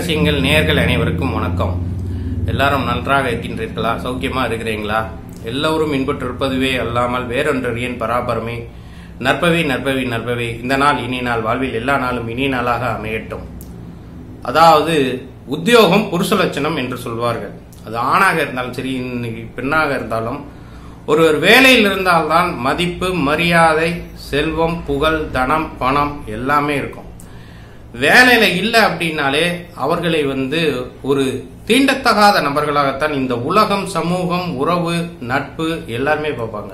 ரகசியங்கள் நேயர்கள் அனைவருக்கும் வணக்கம். எல்லாரும் நன்றாக இருக்கின்றீர்களா? சௌக்கியமா இருக்கிறீங்களா? எல்லோரும் இன்பற்றிருப்பதுவே அல்லாமல் வேறொன்றறியேன் பராபரமே. நற்பவே நற்பவே நற்பவே. இந்த நாள் இனி நாள் வாழ்வில் எல்லா நாளும் இனி நாளாக அமையட்டும். அதாவது உத்தியோகம் புருஷ லட்சணம் என்று சொல்வார்கள். அது ஆணாக இருந்தாலும் சரி, இன்னைக்கு பெண்ணாக இருந்தாலும் ஒருவர் வேலையில் இருந்தால்தான் மதிப்பு, மரியாதை, செல்வம், புகழ், தனம், பணம் எல்லாமே இருக்கும். வேலையில இல்லை அப்படின்னாலே அவர்களை ஒரு தீண்டத்தகாத நபர்களாகத்தான் இந்த உலகம், சமூகம், உறவு, நட்பு எல்லாருமே பார்ப்பாங்க.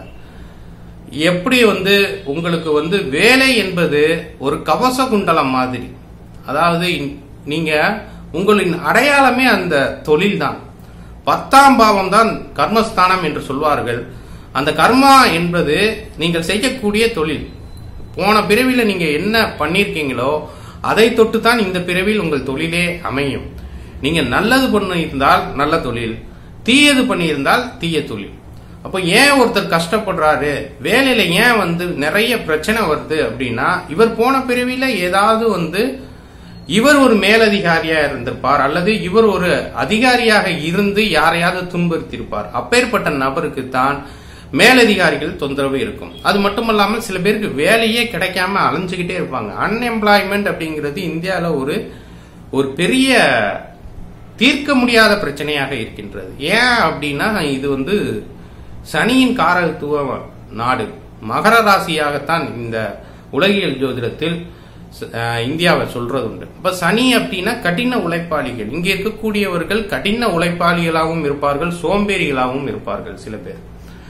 எப்படி உங்களுக்கு வேலை என்பது ஒரு கவச குண்டலம் மாதிரி. அதாவது நீங்க உங்களின் அடையாளமே அந்த தொழில் தான். 10ஆம் பாவம் தான் கர்மஸ்தானம் என்று சொல்வார்கள். அந்த கர்மா என்பது நீங்கள் செய்யக்கூடிய தொழில். போன பிறவில நீங்க என்ன பண்ணிருக்கீங்களோ அதை தொட்டு தான் இந்த பிறவியில் உங்கள் தொழிலே அமையும். நீங்க நல்லது பண்ணியிருந்தால் நல்ல தொழில், தீயது பண்ணியிருந்தால் தீய தொழில். அப்போ ஏன் ஒருத்தர் கஷ்டப்படுறாரு, வேலையில ஏன் நிறைய பிரச்சனை வருது அப்படின்னா, இவர் போன பிறவில ஏதாவது இவர் ஒரு மேலதிகாரியா இருந்திருப்பார், அல்லது இவர் ஒரு அதிகாரியாக இருந்து யாரையாவது துன்புறுத்தியிருப்பார். அப்பேற்பட்ட நபருக்கு தான் மேலதிகாரிகள் தொந்தரவு இருக்கும். அது மட்டுமல்லாமல் சில பேருக்கு வேலையே கிடைக்காம அலைஞ்சுக்கிட்டே இருப்பாங்க. அன்எம்ப்ளாய்மெண்ட் அப்படிங்கிறது இந்தியாவில் ஒரு பெரிய தீர்க்க முடியாத பிரச்சனையாக இருக்கின்றது. ஏன் அப்படின்னா, இது சனியின் காரகத்துவ நாடு, மகர ராசியாகத்தான் இந்த உலகியல் ஜோதிடத்தில் இந்தியாவை சொல்றது உண்டு. இப்ப சனி அப்படின்னா கடின உழைப்பாளிகள். இங்க இருக்கக்கூடியவர்கள் கடின உழைப்பாளிகளாகவும் இருப்பார்கள், சோம்பேறிகளாகவும் இருப்பார்கள். சில பேர்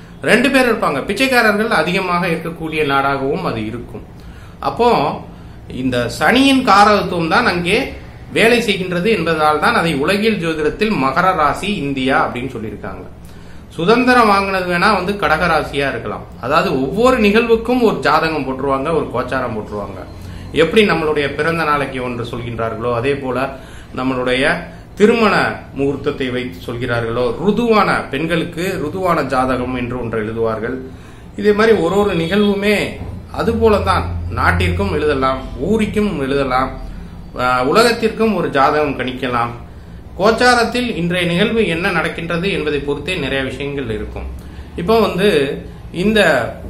2 பேர் இருப்பாங்க. பிச்சைக்காரர்கள் அதிகமாக இருக்கக்கூடிய நாடாகவும் அது இருக்கும். அப்போ இந்த சனியின் காரகத்துவம் தான் அங்கே வேலை செய்கின்றது என்பதால் தான் அதை உலகியல் ஜோதிடத்தில் மகர ராசி இந்தியா அப்படின்னு சொல்லியிருக்காங்க. சுதந்திரம் வாங்கினது வேணா கடகராசியா இருக்கலாம். அதாவது ஒவ்வொரு நிகழ்வுக்கும் ஒரு ஜாதகம் போட்டுருவாங்க, ஒரு கோச்சாரம் போட்டுருவாங்க. எப்படி நம்மளுடைய பிறந்த நாளைக்கு ஒன்று சொல்கின்றார்களோ அதே போல நம்மளுடைய திருமண முகூர்த்தத்தை வைத்து சொல்கிறார்களோ, ருதுவான பெண்களுக்கு ருதுவான ஜாதகம் என்று ஒன்று எழுதுவார்கள். இதே மாதிரி ஒரு நிகழ்வுமே அது போலதான் நாட்டிற்கும் எழுதலாம், ஊருக்கும் எழுதலாம், உலகத்திற்கும் ஒரு ஜாதகம் கணிக்கலாம். கோச்சாரத்தில் இன்றைய நிகழ்வு என்ன நடக்கின்றது என்பதை பொறுத்தே நிறைய விஷயங்கள் இருக்கும். இப்போ இந்த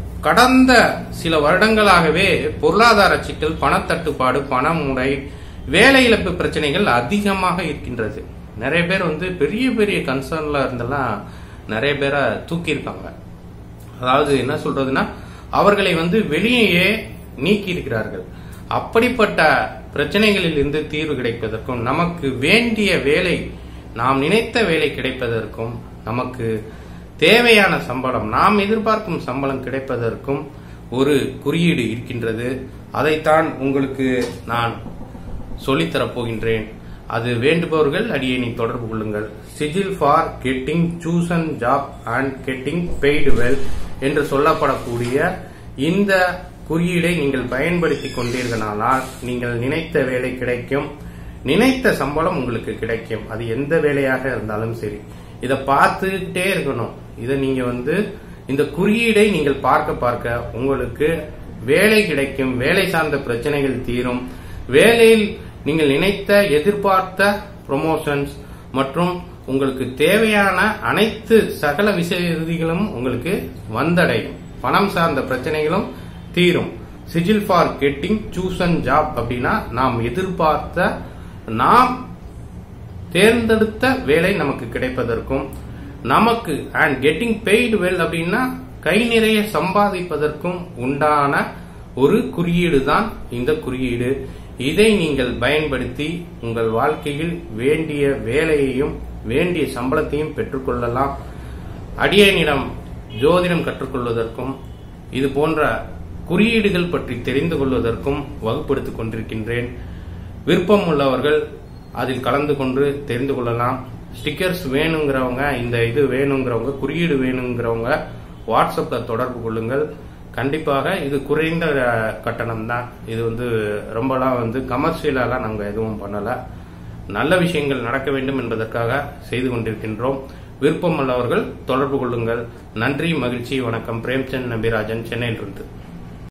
கடந்த சில வருடங்களாகவே பொருளாதார சிக்கல், பணத்தட்டுப்பாடு, பணமுடை, வேலை இழப்பு பிரச்சனைகள் அதிகமாக இருக்கின்றது. நிறைய பேர் பெரிய பெரிய கன்சர்ன்ல இருந்தெல்லாம் நிறைய பேரை தூக்கியிருக்காங்க. அதாவது என்ன சொல்றதுன்னா, அவர்களை வெளியே நீக்கி இருக்கிறார்கள். அப்படிப்பட்ட பிரச்சனைகளில் இருந்து தீர்வு கிடைப்பதற்கும், நமக்கு வேண்டிய வேலை, நாம் நினைத்த வேலை கிடைப்பதற்கும், நமக்கு தேவையான சம்பளம், நாம் எதிர்பார்க்கும் சம்பளம் கிடைப்பதற்கும் ஒரு குறியீடு இருக்கின்றது. அதைத்தான் உங்களுக்கு நான் சொல்லித்தரப் போகின்றேன். அது வேண்டுபவர்கள் அடியேனை தொடர்பு கொள்ளுங்கள். Sigil for getting such an job and getting paid well என்று சொல்லப்படக்கூடிய இந்த குறியீடை நீங்கள் பயன்படுத்தி கொண்டீர்களானால் நீங்கள் நினைத்த வேலை கிடைக்கும், நினைத்த சம்பளம் உங்களுக்கு கிடைக்கும். அது எந்த வேலையாக இருந்தாலும் சரி. இதை பார்த்துக்கிட்டே இருக்கணும். இதை நீங்க இந்த குறியீடை நீங்கள் பார்க்க பார்க்க உங்களுக்கு வேலை கிடைக்கும், வேலை சார்ந்த பிரச்சனைகள் தீரும், வேலையில் நீங்கள் நினைத்த எதிர்பார்த்த ப்ரொமோஷன்ஸ் மற்றும் உங்களுக்கு தேவையான அனைத்து சகல விஷயங்களும் உங்களுக்கு வந்தடையும். பணம் சார்ந்த பிரச்சனைகளும் தீரும். Sigil for getting such an job அப்படின்னா நாம் எதிர்பார்த்த, நாம் தேர்ந்தெடுத்த வேலை நமக்கு கிடைப்பதற்கும், நமக்கு அண்ட் கெட்டிங் பெய்டு வெல் அப்படின்னா கை நிறைய சம்பாதிப்பதற்கும் உண்டான ஒரு குறியீடு தான் இந்த குறியீடு. இதை நீங்கள் பயன்படுத்தி உங்கள் வாழ்க்கையில் வேண்டிய வேலையையும் வேண்டிய சம்பளத்தையும் பெற்றுக்கொள்ளலாம். அடியேனிடம் ஜோதிடம் கற்றுக்கொள்வதற்கும் இது போன்ற குறியீடுகள் பற்றி தெரிந்து கொள்வதற்கும் வகுப்படுத்திக் கொண்டிருக்கின்றேன். விருப்பம் உள்ளவர்கள் அதில் கலந்து கொண்டு தெரிந்து கொள்ளலாம். ஸ்டிக்கர்ஸ் வேணுங்கிறவங்க, இந்த இது வேணுங்கிறவங்க, குறியீடு வேணுங்கிறவங்க வாட்ஸ்அப்ல தொடர்பு கொள்ளுங்கள். கண்டிப்பாக இது குறைந்த கட்டணம் தான். இது ரொம்பலாம் கமர்ஷியலாலாம் நாங்கள் எதுவும் பண்ணல. நல்ல விஷயங்கள் நடக்க வேண்டும் என்பதற்காக செய்து கொண்டிருக்கின்றோம். விருப்பம் உள்ளவர்கள் தொடர்பு கொள்ளுங்கள். நன்றி, மகிழ்ச்சி, வணக்கம். பிரேம்சந்த் நம்பிராஜன், சென்னையிலிருந்து.